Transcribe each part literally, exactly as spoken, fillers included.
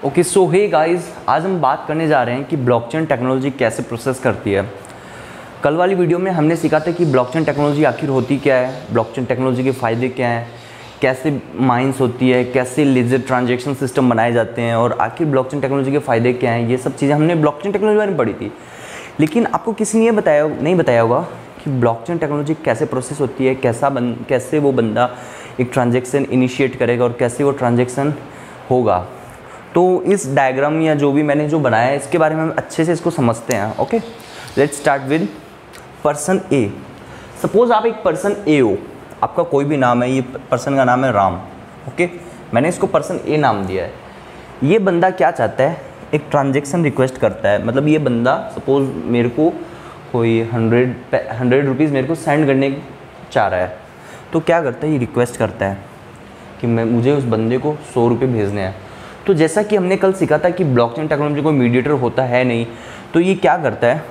Okay so hey guys, आज हम बात करने जा रहे हैं कि ब्लॉकचेन टेक्नोलॉजी कैसे प्रोसेस करती है। कल वाली वीडियो में हमने सीखा था कि ब्लॉकचेन टेक्नोलॉजी आखिर होती क्या है, ब्लॉकचेन टेक्नोलॉजी के फ़ायदे क्या हैं, कैसे माइंस होती है, कैसे लेजर ट्रांजैक्शन सिस्टम बनाए जाते हैं और आखिर ब्लॉकचेन टेक्नोलॉजी के फ़ायदे क्या हैं। ये सब चीज़ें हमने ब्लॉकचेन टेक्नोलॉजी बारे में पढ़ी थी। लेकिन आपको किसी ने ये बताया नहीं बताया होगा कि ब्लॉकचेन टेक्नोलॉजी कैसे प्रोसेस होती है, कैसा बन कैसे वो बंदा एक ट्रांजैक्शन इनिशिएट करेगा और कैसे वो ट्रांजैक्शन होगा। तो इस डायग्राम या जो भी मैंने जो बनाया है इसके बारे में हम अच्छे से इसको समझते हैं। Okay, let's start with person A. Suppose आप एक पर्सन ए हो, आपका कोई भी नाम है, ये पर्सन का नाम है राम। ओके, मैंने इसको पर्सन ए नाम दिया है। ये बंदा क्या चाहता है, एक ट्रांजैक्शन रिक्वेस्ट करता है। मतलब ये बंदा सपोज मेरे को कोई हंड्रेड हंड्रेड रुपीज़ मेरे को सेंड करने चाह रहा है, तो क्या करता है, ये रिक्वेस्ट करता है कि मैं मुझे उस बंदे को सौ रुपये भेजने हैं। तो जैसा कि हमने कल सीखा था कि ब्लॉकचेन टेक्नोलॉजी कोई मीडिएटर होता है नहीं, तो ये क्या करता है,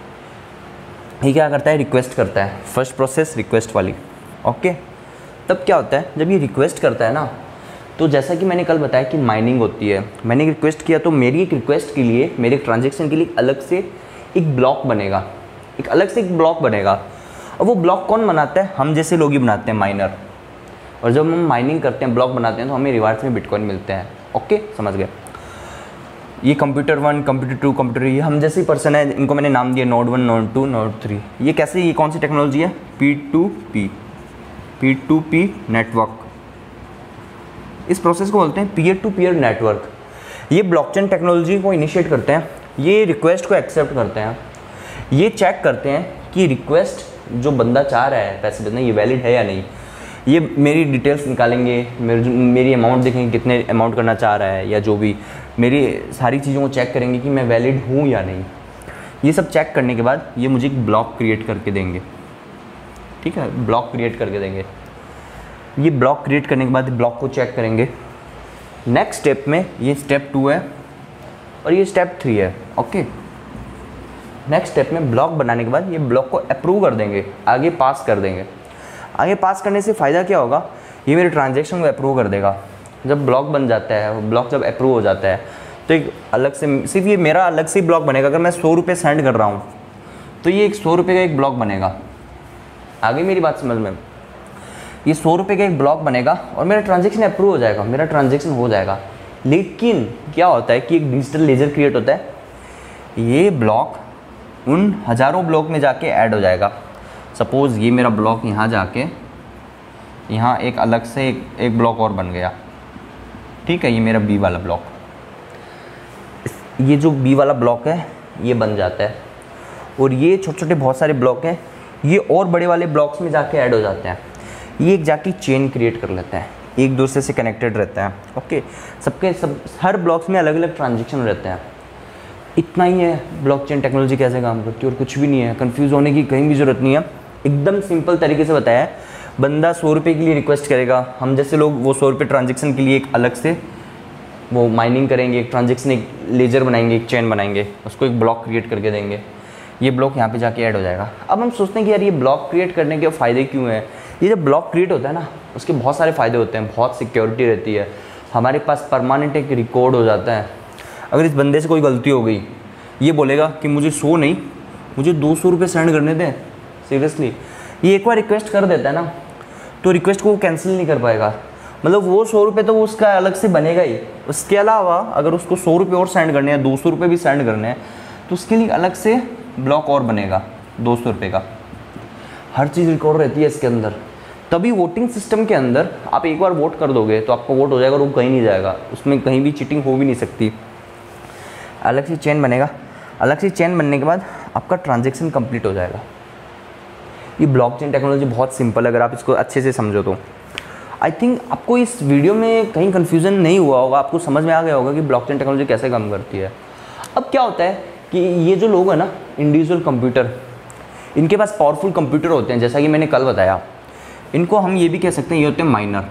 ये क्या करता है, रिक्वेस्ट करता है। फर्स्ट प्रोसेस रिक्वेस्ट वाली। ओके, तब क्या होता है, जब ये रिक्वेस्ट करता है ना, तो जैसा कि मैंने कल बताया कि माइनिंग होती है। मैंने एक रिक्वेस्ट किया तो मेरी एक रिक्वेस्ट के लिए, मेरे एक ट्रांजेक्शन के लिए अलग से एक ब्लॉक बनेगा, एक अलग से एक ब्लॉक बनेगा। और वो ब्लॉक कौन बनाता है, हम जैसे लोग ही बनाते हैं, माइनर। और जब हम माइनिंग करते हैं, ब्लॉक बनाते हैं, तो हमें रिवार्ड्स में बिटकॉइन मिलते हैं। ओके, समझ गए। ये computer one, computer two, computer, ये हम जैसे ही पर्सन है, इनको मैंने नाम दिया node one, node two, node three. ये कैसे, ये कौन सी टेक्नोलॉजी है, P to P, P to P network. इस प्रोसेस को बोलते हैं पीयर टू पीयर नेटवर्क। ये ब्लॉकचेन टेक्नोलॉजी को इनिशिएट करते हैं, ये रिक्वेस्ट को एक्सेप्ट करते हैं, ये चेक करते हैं कि रिक्वेस्ट जो बंदा चाह रहा है पैसे भेजना, ये वैलिड है या नहीं। ये मेरी डिटेल्स निकालेंगे, मेरी मेरी अमाउंट देखेंगे कितने अमाउंट करना चाह रहा है, या जो भी मेरी सारी चीज़ों को चेक करेंगे कि मैं वैलिड हूँ या नहीं। ये सब चेक करने के बाद ये मुझे एक ब्लॉक क्रिएट करके देंगे। ठीक है, ब्लॉक क्रिएट करके देंगे। ये ब्लॉक क्रिएट करने के बाद ब्लॉक को चेक करेंगे। नेक्स्ट स्टेप में, ये स्टेप टू है और ये स्टेप थ्री है। ओके, नेक्स्ट स्टेप में ब्लॉक बनाने के बाद ये ब्लॉक को अप्रूव कर देंगे, आगे पास कर देंगे। आगे पास करने से फ़ायदा क्या होगा, ये मेरे ट्रांजैक्शन को अप्रूव कर देगा। जब ब्लॉक बन जाता है, ब्लॉक जब अप्रूव हो जाता है, तो एक अलग से, सिर्फ ये मेरा अलग से ब्लॉक बनेगा। अगर मैं सौ रुपये सेंड कर रहा हूँ तो ये एक सौ रुपये का एक ब्लॉक बनेगा। आगे मेरी बात समझ में, ये सौ रुपये का एक ब्लॉक बनेगा और मेरा ट्रांजैक्शन अप्रूव हो जाएगा, मेरा ट्रांजैक्शन हो जाएगा। लेकिन क्या होता है कि एक डिजिटल लेजर क्रिएट होता है, ये ब्लॉक उन हज़ारों ब्लॉक में जाके ऐड हो जाएगा। सपोज़ ये मेरा ब्लॉक यहाँ जाके यहाँ एक अलग से एक, एक ब्लॉक और बन गया। ठीक है, ये मेरा बी वाला ब्लॉक, ये जो बी वाला ब्लॉक है ये बन जाता है। और ये छोटे छोटे बहुत सारे ब्लॉक हैं, ये और बड़े वाले ब्लॉक्स में जाके ऐड हो जाते हैं। ये एक जाके चेन क्रिएट कर लेता है, एक दूसरे से कनेक्टेड रहता है। ओके, सबके सब हर ब्लॉक्स में अलग अलग ट्रांजेक्शन रहते हैं। इतना ही है ब्लॉकचेन टेक्नोलॉजी कैसे काम करती है, और कुछ भी नहीं है। कंफ्यूज होने की कहीं भी ज़रूरत नहीं है, एकदम सिंपल तरीके से बताया है। बंदा सौ रुपये के लिए रिक्वेस्ट करेगा, हम जैसे लोग वो सौ रुपये ट्रांजेक्शन के लिए एक अलग से वो माइनिंग करेंगे, एक ट्रांजेक्शन, एक लेजर बनाएंगे, एक चेन बनाएंगे, उसको एक ब्लॉक क्रिएट करके देंगे। ये ब्लॉक यहाँ पे जाके ऐड हो जाएगा। अब हम सोचते हैं कि यार ये ब्लॉक क्रिएट करने के फ़ायदे क्यों हैं। ये जब ब्लॉक क्रिएट होता है ना, उसके बहुत सारे फ़ायदे होते हैं। बहुत सिक्योरिटी रहती है, हमारे पास परमानेंट एक रिकॉर्ड हो जाता है। अगर इस बंदे से कोई गलती हो गई, ये बोलेगा कि मुझे सौ नहीं, मुझे दो सौ रुपये सेंड करने दें, सीरियसली। ये एक बार रिक्वेस्ट कर देता है ना, तो रिक्वेस्ट को वो कैंसिल नहीं कर पाएगा। मतलब वो सौ रुपये तो उसका अलग से बनेगा ही। उसके अलावा अगर उसको सौ रुपये और सेंड करने हैं, दो सौ रुपये भी सेंड करने हैं, तो उसके लिए अलग से ब्लॉक और बनेगा दो सौ रुपये का। हर चीज़ रिकॉर्ड रहती है इसके अंदर। तभी वोटिंग सिस्टम के अंदर आप एक बार वोट कर दोगे तो आपका वोट हो जाएगा और वो कहीं नहीं जाएगा, उसमें कहीं भी चीटिंग हो भी नहीं सकती। अलग से चेन बनेगा, अलग से चेन बनने के बाद आपका ट्रांजैक्शन कंप्लीट हो जाएगा। ये ब्लॉकचेन टेक्नोलॉजी बहुत सिंपल है, अगर आप इसको अच्छे से समझो तो। आई थिंक आपको इस वीडियो में कहीं कन्फ्यूज़न नहीं हुआ होगा, आपको समझ में आ गया होगा कि ब्लॉकचेन टेक्नोलॉजी कैसे काम करती है। अब क्या होता है कि ये जो लोग हैं ना, इंडिविजुअल कंप्यूटर, इनके पास पावरफुल कंप्यूटर होते हैं, जैसा कि मैंने कल बताया। इनको हम ये भी कह सकते हैं, ये होते हैं माइनर।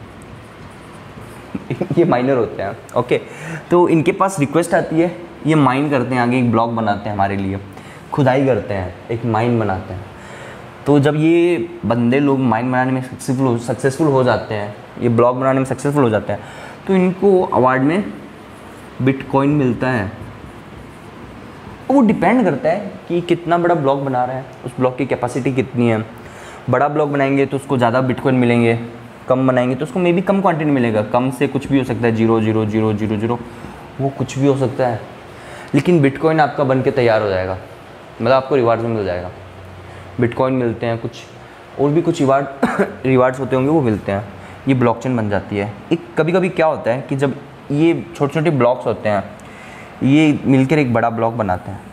ये माइनर होते हैं। ओके, तो इनके पास रिक्वेस्ट आती है, ये माइन करते हैं, आगे एक ब्लॉक बनाते हैं, हमारे लिए खुदाई करते हैं, एक माइन बनाते हैं। तो जब ये बंदे लोग माइन बनाने में सक्सेसफुल सक्सेसफुल हो जाते हैं, ये ब्लॉक बनाने में सक्सेसफुल हो जाते हैं, तो इनको अवार्ड में बिटकॉइन मिलता है, वो डिपेंड करता है कि कितना बड़ा ब्लॉक बना रहा है, उस ब्लॉक की कैपेसिटी कितनी है। बड़ा ब्लॉक बनाएंगे तो उसको ज़्यादा बिटकॉइन मिलेंगे, कम बनाएंगे तो उसको मे बी कम क्वांटिटी मिलेगा। कम से कुछ भी हो सकता है, zero zero zero zero zero वो कुछ भी हो सकता है, लेकिन बिटकॉइन आपका बन के तैयार हो जाएगा, मतलब आपको रिवार्ड में मिल जाएगा। बिटकॉइन मिलते हैं, कुछ और भी कुछ रिवार्ड रिवार्ड्स होते होंगे वो मिलते हैं, ये ब्लॉकचेन बन जाती है। एक कभी कभी क्या होता है कि जब ये छोटे छोटे ब्लॉक्स होते हैं, ये मिलकर एक बड़ा ब्लॉक बनाते हैं,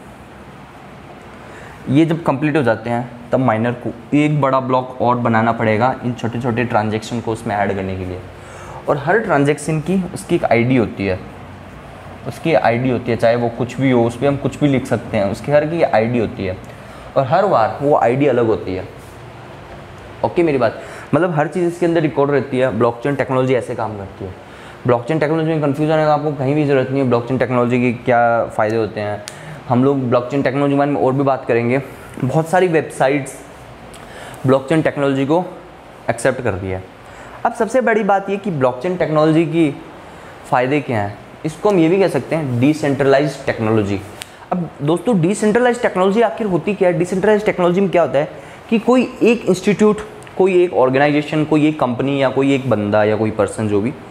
ये जब कंप्लीट हो जाते हैं तब माइनर को एक बड़ा ब्लॉक और बनाना पड़ेगा इन छोटे छोटे ट्रांजैक्शन को उसमें ऐड करने के लिए। और हर ट्रांजैक्शन की उसकी एक आईडी होती है, उसकी आईडी होती है, चाहे वो कुछ भी हो, उस पर हम कुछ भी लिख सकते हैं, उसकी हर की आईडी होती है और हर बार वो आईडी अलग होती है। ओके मेरी बात, मतलब हर चीज़ इसके अंदर रिकॉर्ड रहती है। ब्लॉकचेन टेक्नोलॉजी ऐसे काम करती है। ब्लॉकचेन टेक्नोलॉजी में कन्फ्यूज़न है, आपको कहीं भी ज़रूरत नहीं है। ब्लॉकचेन टेक्नोलॉजी के क्या फ़ायदे होते हैं, हम लोग ब्लॉकचेन टेक्नोलॉजी के बारे में और भी बात करेंगे। बहुत सारी वेबसाइट्स ब्लॉकचेन टेक्नोलॉजी को एक्सेप्ट कर दिया है। अब सबसे बड़ी बात ये कि ब्लॉकचेन टेक्नोलॉजी की फ़ायदे क्या हैं, इसको हम ये भी कह सकते हैं डिसेंट्रलाइज्ड टेक्नोलॉजी। अब दोस्तों डिसेंट्रलाइज्ड टेक्नोलॉजी आखिर होती क्या है? डिसेंट्रलाइज्ड टेक्नोलॉजी में क्या होता है कि कोई एक इंस्टीट्यूट, कोई एक ऑर्गेनाइजेशन, कोई एक कंपनी या कोई एक बंदा या कोई पर्सन जो भी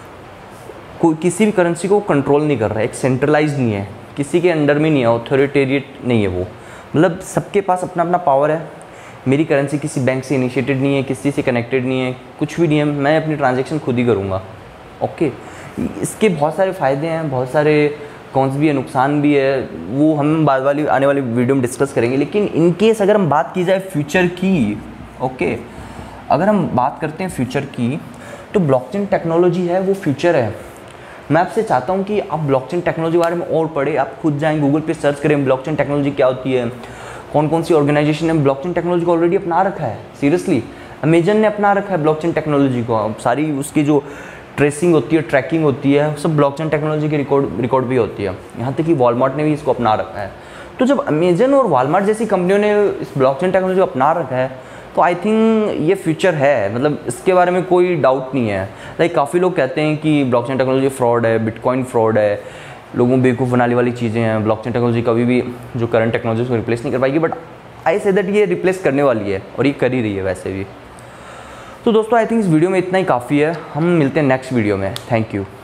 कोई किसी भी करेंसी को कंट्रोल नहीं कर रहा है, एक सेंट्रलाइज नहीं है, किसी के अंडर में नहीं है, ऑथोरिटेरियट नहीं है वो, मतलब सबके पास अपना अपना पावर है। मेरी करेंसी किसी बैंक से इनिशिएटेड नहीं है, किसी से कनेक्टेड नहीं है, कुछ भी नहीं है, मैं अपनी ट्रांजैक्शन खुद ही करूँगा। ओके, इसके बहुत सारे फ़ायदे हैं, बहुत सारे कॉन्स भी है, नुकसान भी है, वो हम बाद वाली आने वाली वीडियो में डिस्कस करेंगे। लेकिन इन केस अगर हम बात की जाए फ्यूचर की, ओके अगर हम बात करते हैं फ्यूचर की, तो ब्लॉकचेन टेक्नोलॉजी है वो फ्यूचर है। मैं आपसे चाहता हूँ कि आप ब्लॉकचेन टेक्नोलॉजी के बारे में और पढ़े, आप खुद जाएँ गूगल पे सर्च करें ब्लॉकचेन टेक्नोलॉजी क्या होती है, कौन कौन सी ऑर्गेनाइजेशन ने ब्लॉकचेन टेक्नोलॉजी को ऑलरेडी अपना रखा है। सीरियसली अमेजन ने अपना रखा है ब्लॉकचेन टेक्नोलॉजी को, सारी उसकी जो ट्रेसिंग होती है, ट्रैकिंग होती है, सब ब्लॉकचेन टेक्नोलॉजी की रिकॉर्ड रिकॉर्ड भी होती है। यहाँ तक कि वॉलमार्ट ने भी इसको अपना रखा है। तो जब अमेजन और वॉलमार्ट जैसी कंपनियों ने इस ब्लॉकचेन टेक्नोलॉजी को अपना रखा है, तो आई थिंक ये फ्यूचर है, मतलब इसके बारे में कोई डाउट नहीं है। लाइक काफ़ी लोग कहते हैं कि ब्लॉकचेन टेक्नोलॉजी फ्रॉड है, बिटकॉइन फ्रॉड है, लोगों बेवकूफ़ बनाने वाली चीज़ें हैं, ब्लॉकचेन टेक्नोलॉजी कभी भी जो करंट टेक्नोलॉजी को रिप्लेस नहीं कर पाएगी, बट आई से दैट ये रिप्लेस करने वाली है और ये कर ही रही है वैसे भी। तो दोस्तों आई थिंक इस वीडियो में इतना ही काफ़ी है, हम मिलते हैं नेक्स्ट वीडियो में। Thank you.